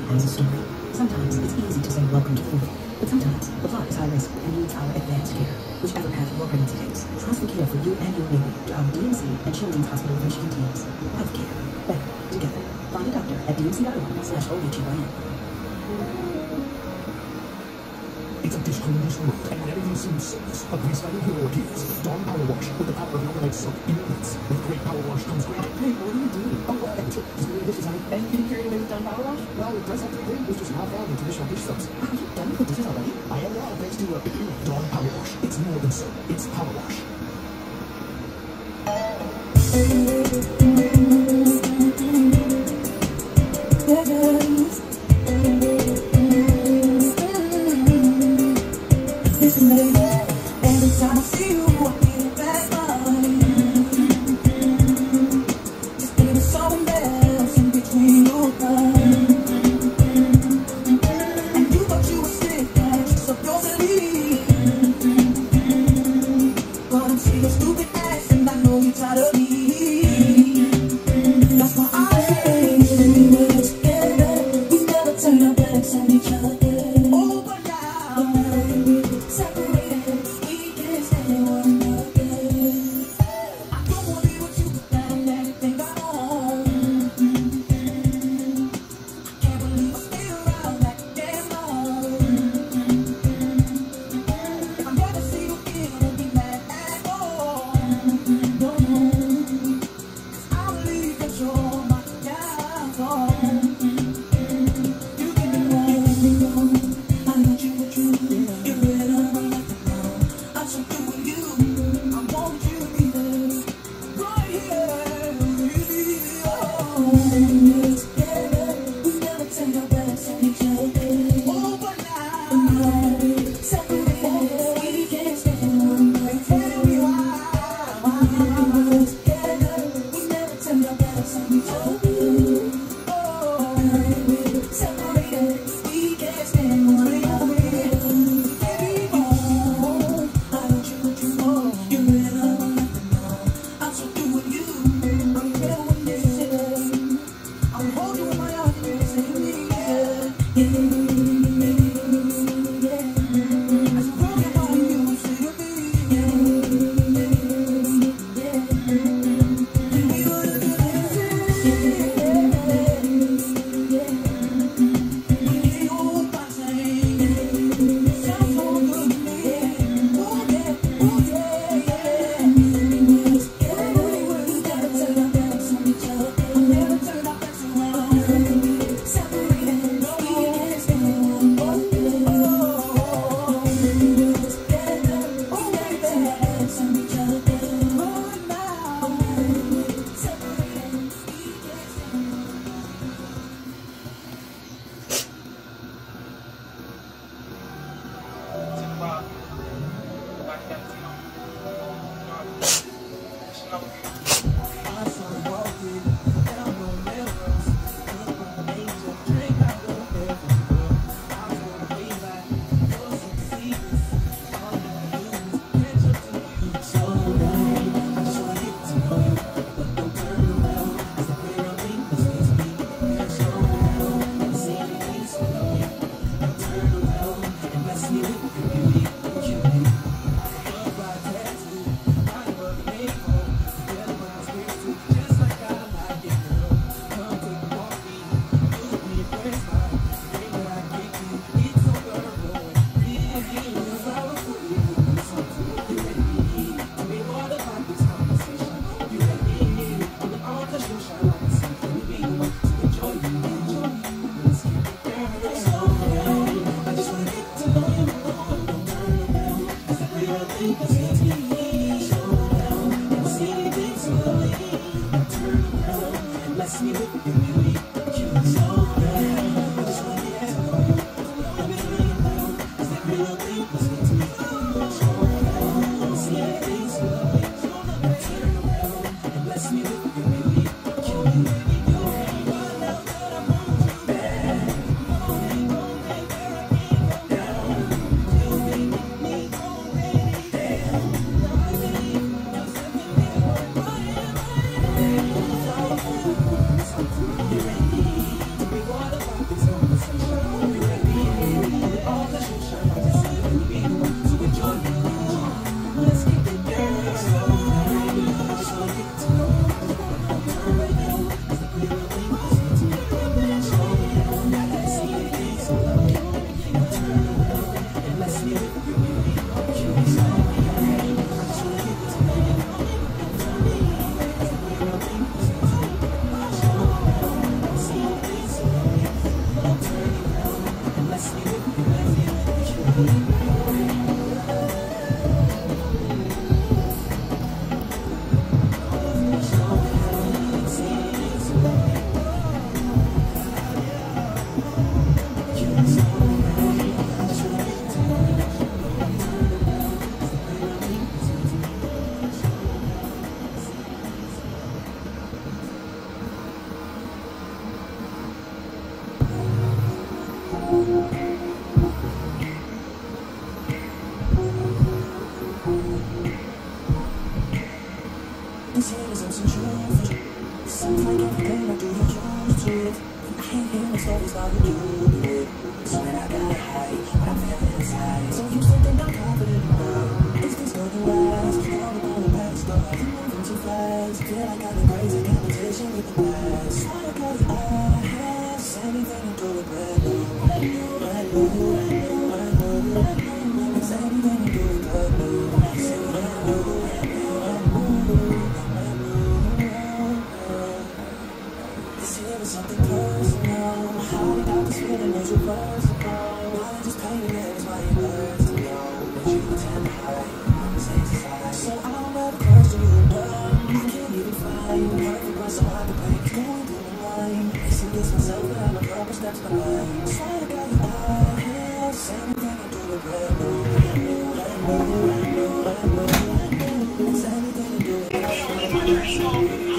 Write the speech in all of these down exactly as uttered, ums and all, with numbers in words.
as a story. Sometimes it's easy to say welcome to Florida, but sometimes the flight is high risk and needs our advanced care. Whichever path your pregnancy takes, trust and care for you and your baby to our D M C and Children's Hospital of Michigan teams. Healthcare, better together. Find a doctor at dmc.org slash OBGYN. It's a discouraged world, and when everything seems soulless, a grease-fighting hero appears. Dawn Power Wash, with the power of overnight soap in minutes. With great power wash comes great... Hey, what are you doing? Oh, well, I took this new dishes on it, and you didn't carry it away with Dawn Power Wash? Well, it does have to be clean. It's just not found in traditional dish soaps. Are you done with the dishes already? I am now, thanks to uh, Dawn Power Wash. It's more than soap. It's power wash. Every time I see you, I feel a bad mind. Just thinking someone else in between your thighs. And you thought you were sick, so don't believe. But I'm seeing your stupid ass, and I know you're tired of me. That's why I say we were together. We never turned our backs on each other. Oh, but now separated. it. I hate hearing stories about you do it. So when I got high, but I'm feeling inside. So you still think I'm confident now? Is this gonna last? All the all the past, but I'm moving too fast. Feel like I've been crazy competition with the past. Swear to God, I have anything to do with brand new, brand new, brand new, brand new, brand new. It's anything to do with brand new, brand new, brand new, brand new, brand new. This here is something personal. How did I this feeling is reversible? Why they just painting it is why it hurts to know that you tend to hide on the same side. So I don't ever question you enough. I can't even find perfect one, so I can break going through my mind. Missing this myself, but I'm a couple steps behind. Swear to God, I have anything to do with brand new, brand new, brand new, brand new, brand new. It's anything to do with brand new.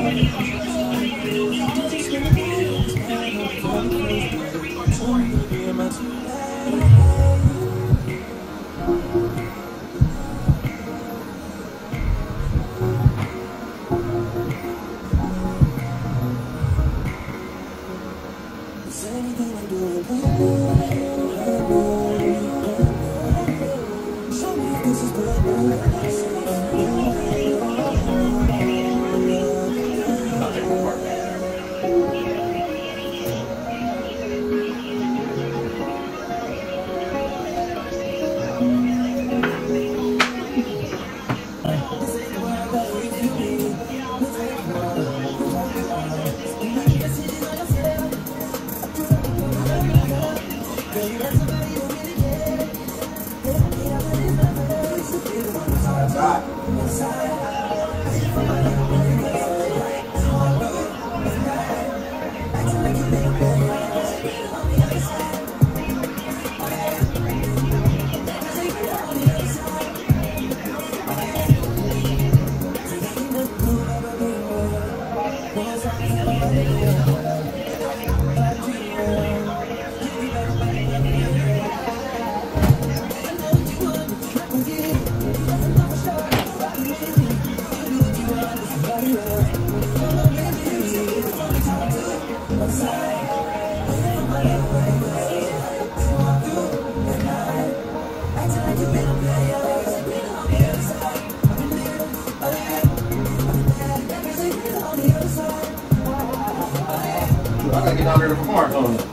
I gotta get down there to perform on it.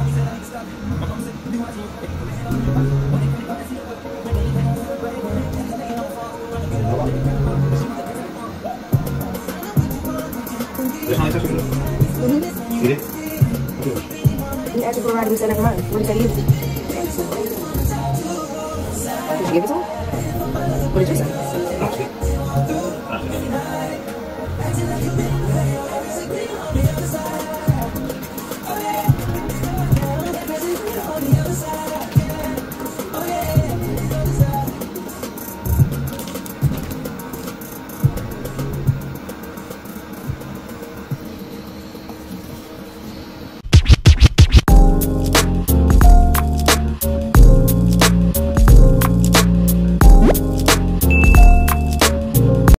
There's no touch with it. Mm-hmm. You did? You asked for a ride and we said never mind. What did you say to give it? Did you give it to him? What did you say?